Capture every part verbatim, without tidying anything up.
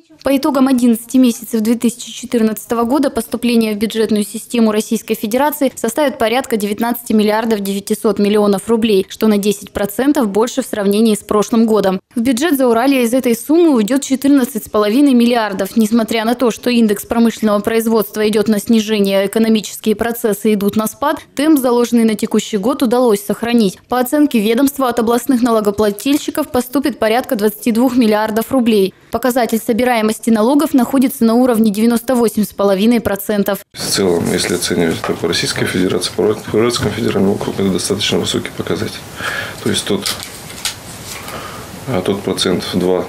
По итогам одиннадцати месяцев две тысячи четырнадцатого года поступления в бюджетную систему Российской Федерации составят порядка девятнадцати миллиардов девятисот миллионов рублей, что на десять процентов больше в сравнении с прошлым годом. В бюджет Зауралья из этой суммы уйдет четырнадцать с половиной миллиардов. Несмотря на то, что индекс промышленного производства идет на снижение, а экономические процессы идут на спад, темп, заложенный на текущий год, удалось сохранить. По оценке ведомства, от областных налогоплательщиков поступит порядка двадцати двух миллиардов рублей. Показатель собираемости налогов находится на уровне девяноста восьми с половиной процентов. В целом, если оценивать это по Российской Федерации, по Уральскому федеральному округу, это достаточно высокий показатель. То есть тот, тот процент в два,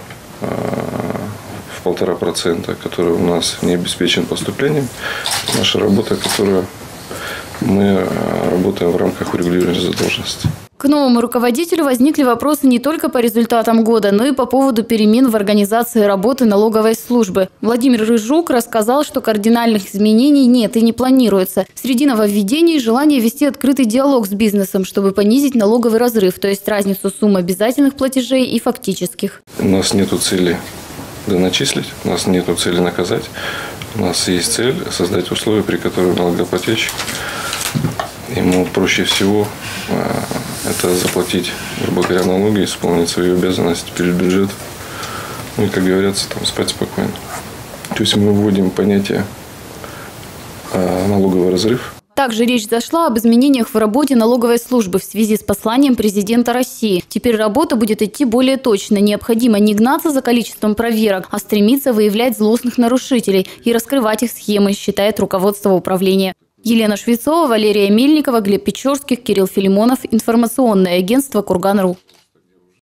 в полтора процента, который у нас не обеспечен поступлением, наша работа, которую мы работаем в рамках урегулирования задолженности. К новому руководителю возникли вопросы не только по результатам года, но и по поводу перемен в организации работы налоговой службы. Владимир Рыжук рассказал, что кардинальных изменений нет и не планируется. Среди нововведений – желание вести открытый диалог с бизнесом, чтобы понизить налоговый разрыв, то есть разницу сумм обязательных платежей и фактических. У нас нет цели доначислить, у нас нет цели наказать. У нас есть цель создать условия, при которых налогоплательщик, ему проще всего это заплатить, грубо говоря, налоги, исполнить свои обязанности перед бюджетом. Ну и, как говорится, там, спать спокойно. То есть мы вводим понятие налоговый разрыв. Также речь зашла об изменениях в работе налоговой службы в связи с посланием президента России. Теперь работа будет идти более точно. Необходимо не гнаться за количеством проверок, а стремиться выявлять злостных нарушителей и раскрывать их схемы, считает руководство управления. Елена Швецова, Валерия Мельникова, Глеб Печорских, Кирилл Филимонов. Информационное агентство Курган точка ру.